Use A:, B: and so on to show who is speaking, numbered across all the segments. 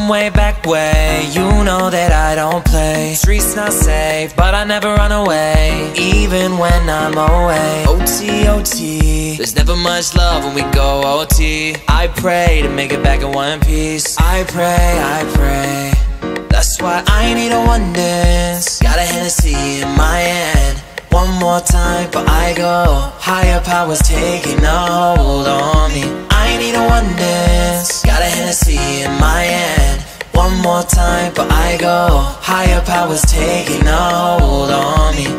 A: From way back way, you know that I don't play. Streets not safe, but I never run away, even when I'm away. OT, OT, there's never much love when we go OT. I pray to make it back in one piece. I pray, that's why I need a one dance. Got a Hennessy in my hand. One more time before I go. Higher powers taking a hold on me. I need a one dance. Got a Hennessy in my hand. One more time before I go. Higher powers taking a hold on me.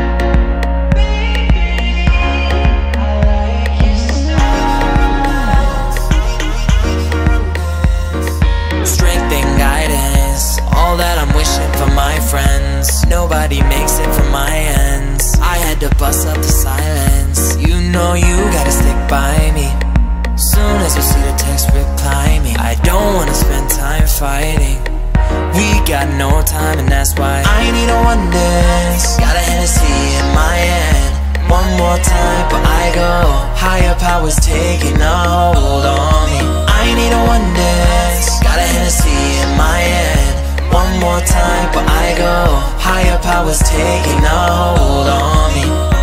A: Strength and guidance, all that I'm wishing for my friends. Nobody makes it from my ends. I had to bust up the silence. You know you gotta stick by me. Soon as you see the text, reply me. I don't wanna spend time fighting. We got no time and that's why I need a one dance. Got a Hennessy in my hand. One more time before I go. Higher powers taking a hold on me. I need a one dance. Got a Hennessy in my hand. One more time before I go. Higher powers taking a hold on me.